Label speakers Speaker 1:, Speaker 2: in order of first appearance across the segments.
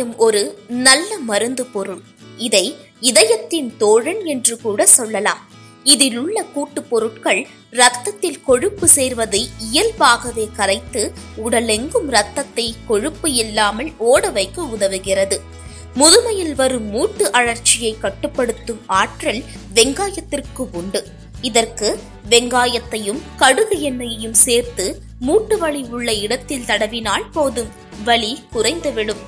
Speaker 1: வெங்காயம் ஒரு நல்ல மருந்து பொருள். இதை இதயத்தின் தோழன் என்று கூட சொல்லலாம். இதில் உள்ள கூட்டு பொருட்கள் இரத்தத்தில் கொழுப்பு சேர்வதை இயல்பாகவே கரைத்து உடலெங்கும் இரத்தத்தை கொழுப்பு இல்லாமல் ஓட வைக்க உதவுகிறது. முதுமையில் வரும் மூட்டு அழற்சியை கட்டுப்படுத்தும் ஆற்றல் வெங்காயத்திற்கு உண்டு. இதற்கு வெங்காயத்தையும் கடுகு எண்ணெயையும் சேர்த்து மூட்டு வலி உள்ள இடத்தில் தடவினால் போதும், வலி குறைந்துவிடும்.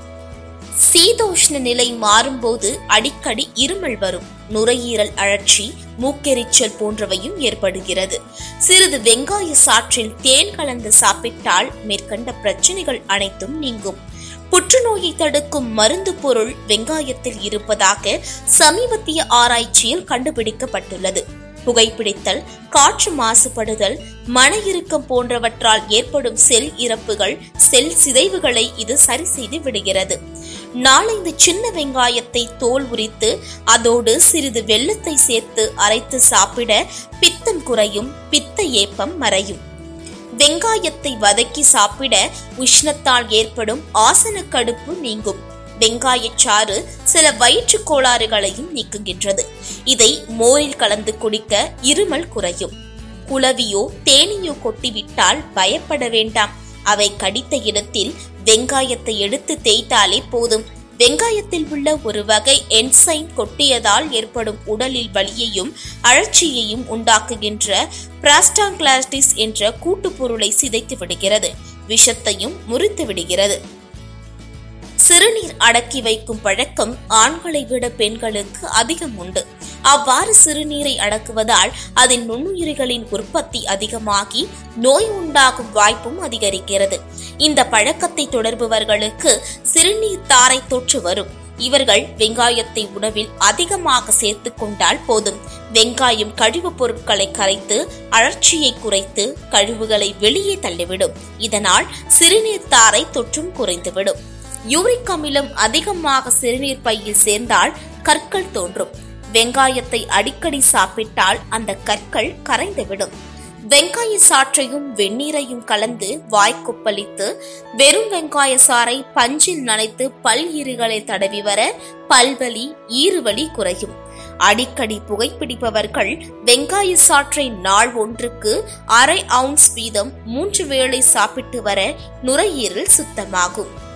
Speaker 1: சீதோஷ்ண நிலை மாறும்போது அடிக்கடி இருமல் வரும், நுரையீரல் அழற்சி, மூக்கெரிச்சல் போன்றவையும் ஏற்படுகிறது. சிறிது வெங்காய சாற்றில் தேன் கலந்து சாப்பிட்டால் மேற்கண்ட பிரச்சனைகள் அனைத்தும் நீங்கும். புற்றுநோயை தடுக்கும் மருந்து பொருள் வெங்காயத்தில் இருப்பதாக சமீபத்திய ஆராய்ச்சியில் கண்டுபிடிக்கப்பட்டுள்ளது. புகைப்பிடித்தல், காற்று மாசுபடுதல், மன இறுக்கம் போன்றவற்றால் ஏற்படும் செல் இறப்புகள், செல் சிதைவுகளை இது சரி செய்து விடுகிறது. 4-5 சின்ன வெங்காயத்தை தோல் உரித்து அதோடு சிறிது வெல்லத்தை சேர்த்து அரைத்து சாப்பிட பித்தம் குறையும், பித்த ஏப்பம் மறையும். வெங்காயத்தை வதக்கி சாப்பிட உஷ்ணத்தால் ஏற்படும் ஆசன கடுப்பு நீங்கும். வெங்காயச்சாறு சில வயிற்று கோளாறுகளையும் நீக்குகின்றது. இதை மோரில் கலந்து குடிக்க இருமல் குறையும். குளவியோ தேனியோ கொட்டிவிட்டால் பயப்பட வேண்டாம். அவை கடித்த இடத்தில் வெங்காயத்தை எடுத்து தேய்த்தாலே போதும். வெங்காயத்தில் உள்ள ஒரு வகை என்சைம் கொட்டியதால் ஏற்படும் உடலில் வலியையும் அழற்சியையும் உண்டாக்குகின்ற பிராஸ்டாங்கிளாஸ்டிஸ் என்ற கூட்டு பொருளை சிதைத்து விடுகிறது. விஷத்தையும் முறித்து விடுகிறது. சிறுநீர் அடக்கி வைக்கும் பழக்கம் ஆண்களை விட பெண்களுக்கு அதிகம் உண்டு. அவ்வாறு சிறுநீரை அடக்குவதால் அதன் நுண்ணுயிரிகளின் உற்பத்தி அதிகமாகி நோய் உண்டாகும் வாய்ப்பும் அதிகரிக்கிறது. இந்த பழக்கத்தை தொடர்பவர்களுக்கு சிறுநீர் தாரை தொற்று வரும். இவர்கள் வெங்காயத்தை உணவில் அதிகமாக சேர்த்து கொண்டால் போதும். வெங்காயம் கழிவுப் பொருட்களை கரைத்து அழற்சியை குறைத்து கழிவுகளை வெளியே தள்ளிவிடும். இதனால் சிறுநீர் தாரை தொற்றும் குறைந்துவிடும். யூரிக் அமிலம் அதிகமாக சிறுநீர் பையில் சேர்ந்தால் கற்கள் தோன்றும். வெங்காயத்தை அடிக்கடி சாப்பிட்டால் அந்த கற்கள் கரைந்துவிடும். வெங்காய சாற்றையும் வெந்நீரையும் கலந்து வாய்க்குப்பளித்து வெறும் வெங்காய சாறை பஞ்சில் நனைத்து பல் ஈறுகளை தடவி வர பல்வலி, ஈறுவலி குறையும். அடிக்கடி புகைப்பிடிப்பவர்கள் வெங்காய சாற்றை நாள் ஒன்றுக்கு 1/2 ounce வீதம் 3 வேளை சாப்பிட்டு வர நுரையீரல் சுத்தமாகும்.